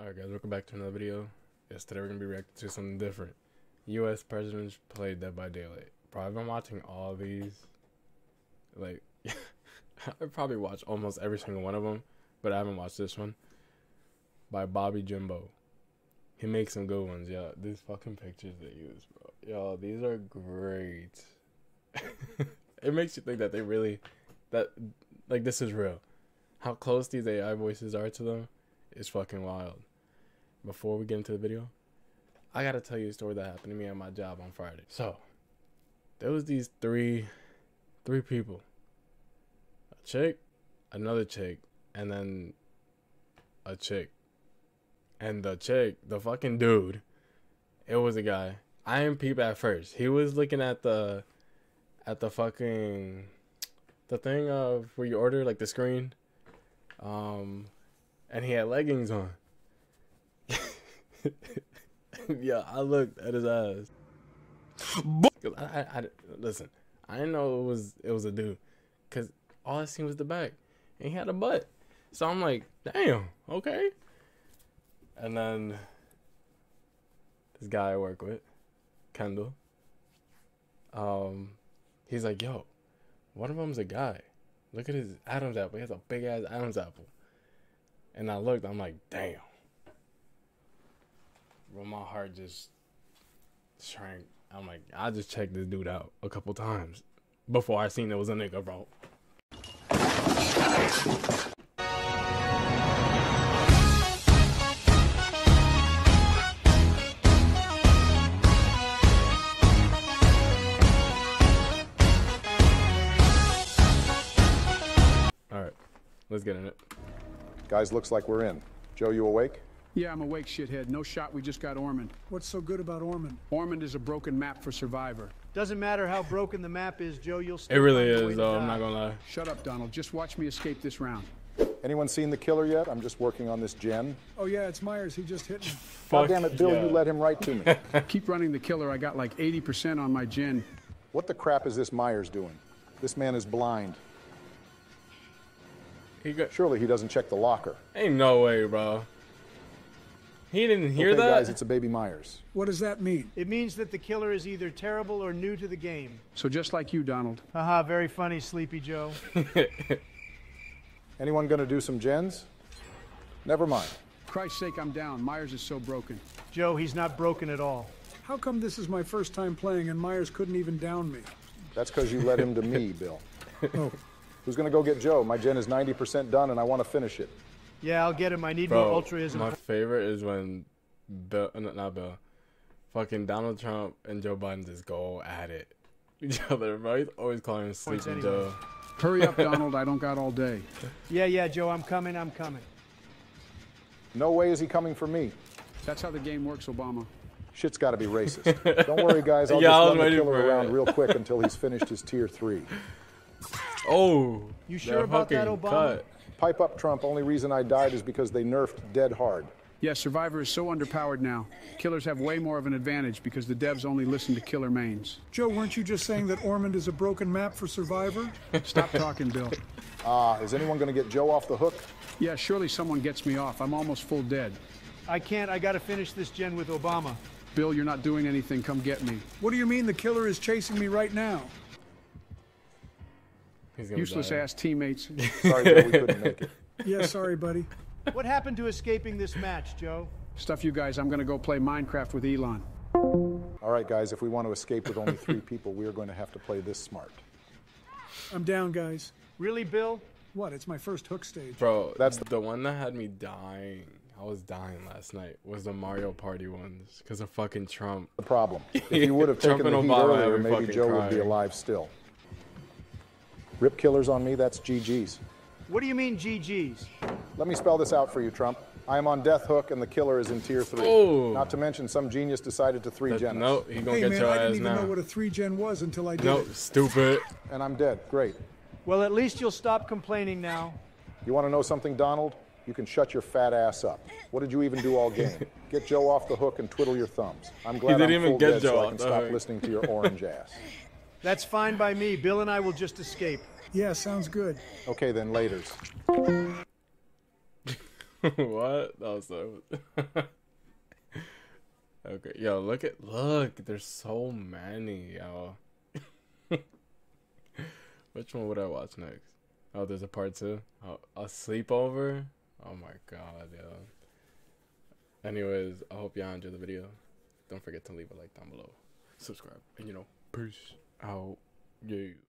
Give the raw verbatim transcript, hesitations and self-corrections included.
Alright guys, welcome back to another video. Yes, today we're going to be reacting to something different. U S presidents play Dead by Daylight. Bro, I've been watching all these. Like, I probably watched almost every single one of them, but I haven't watched this one. By Bobby Jimbo. He makes some good ones, yo. These fucking pictures they use, bro. Yo, these are great. It makes you think that they really, that, like, this is real. How close these A I voices are to them is fucking wild. Before we get into the video, I gotta tell you a story that happened to me at my job on Friday. So, there was these three, three people. A chick, another chick, and then a chick. And the chick, the fucking dude, it was a guy. I didn't peep at first. He was looking at the, at the fucking, the thing of where you order, like the screen. Um, and he had leggings on. Yeah, I looked at his ass. I, I, I, listen, I didn't know it was it was a dude, cause all I seen was the back, and he had a butt. So I'm like, damn, okay. And then this guy I work with, Kendall, um, he's like, yo, one of them's a guy. Look at his Adam's apple. He has a big ass Adam's apple. And I looked, I'm like, damn. Well, my heart just shrank. I'm like, I just checked this dude out a couple times before I seen it was a nigga, bro. All right, let's get in it. Guys, looks like we're in. Joe, you awake? Yeah, I'm awake, shithead. No shot, we just got Ormond. What's so good about Ormond? Ormond is a broken map for Survivor. Doesn't matter how broken the map is, Joe, you'll still It really find a way is, to though. die. I'm not gonna lie. Shut up, Donald. Just watch me escape this round. Anyone seen the killer yet? I'm just working on this gen. Oh yeah, it's Myers. He just hit me. God damn it, Bill, yeah. you led him right to me. Keep running the killer. I got like eighty percent on my gin. What the crap is this Myers doing? This man is blind. He got, Surely he doesn't check the locker. ain't no way, bro. He didn't hear okay, that? guys, it's a baby Myers. What does that mean? It means that the killer is either terrible or new to the game. So just like you, Donald. Haha, very funny, Sleepy Joe. Anyone gonna do some gens? Never mind. Christ's sake, I'm down. Myers is so broken. Joe, he's not broken at all. How come this is my first time playing and Myers couldn't even down me? That's because you led him to me, Bill. Oh. Who's gonna go get Joe? My gen is ninety percent done and I want to finish it. Yeah, I'll get him. I need Bro, more altruism. my favorite is when Bill, no, not Bill, fucking Donald Trump and Joe Biden just go at it each other, bro. He's always calling him Sleepy anyway. Joe. Hurry up, Donald. I don't got all day. Yeah, yeah, Joe, I'm coming, I'm coming. No way is he coming for me. That's how the game works, Obama. Shit's gotta be racist. Don't worry, guys. I'll Yeah, I was just run the waiting killer for around it. real quick until he's finished his tier three. Oh, You sure about that, fucking Obama? cut. Pipe up, Trump. Only reason I died is because they nerfed dead hard. Yeah, Survivor is so underpowered now. Killers have way more of an advantage because the devs only listen to killer mains. Joe, weren't you just saying that Ormond is a broken map for Survivor? Stop talking, Bill. Ah, is anyone going to get Joe off the hook? Yeah, surely someone gets me off. I'm almost full dead. I can't, I gotta finish this gen with Obama. Bill, you're not doing anything. Come get me. What do you mean the killer is chasing me right now? He's gonna Useless die. ass teammates. Sorry, Joe, we couldn't make it. Yeah, sorry, buddy. What happened to escaping this match, Joe? Stuff you guys. I'm gonna go play Minecraft with Elon. All right, guys, if we want to escape with only three people, we are going to have to play this smart. I'm down, guys. Really, Bill? What? It's my first hook stage. Bro, That's that's the one that had me dying. I was dying last night. Was the Mario Party ones because of fucking Trump. The problem. If you would have taken Trump the and heat Obama earlier, were maybe fucking Joe would be crying. alive still. Rip killers on me, that's G G's. What do you mean G G's? Let me spell this out for you, Trump. I am on death hook and the killer is in tier three. Oh. Not to mention some genius decided to three That, gen us. no, he gonna Hey, get man, your I ass didn't even now. know what a three-gen was until I did No, it. stupid. And I'm dead. Great. Well, at least you'll stop complaining now. You want to know something, Donald? You can shut your fat ass up. What did you even do all game? Get Joe off the hook and twiddle your thumbs. I'm glad didn't I'm even full get dead Joe so I off can the stop hook. listening to your orange ass. That's fine by me. Bill and I will just escape. Yeah, sounds good. Okay then, laters. What? That was so. Okay, yo, look at look. There's so many, yo. Which one would I watch next? Oh, there's a part two. Oh, a sleepover. Oh my god, yo. Anyways, I hope y'all enjoyed the video. Don't forget to leave a like down below, subscribe, and you know, peace out. Yeah.